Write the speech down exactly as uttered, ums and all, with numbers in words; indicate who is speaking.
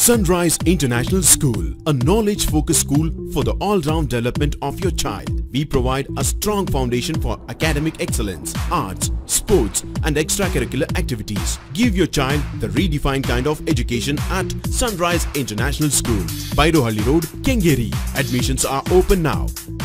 Speaker 1: Sunrise International School, a knowledge-focused school for the all-round development of your child. We provide a strong foundation for academic excellence, arts, sports and extracurricular activities. Give your child the redefined kind of education at Sunrise International School, Bairohalli Road, Kengeri. Admissions are open now.